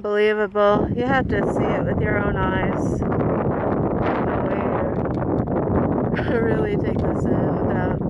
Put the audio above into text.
unbelievable. You have to see it with your own eyes. There's no way to really take this in without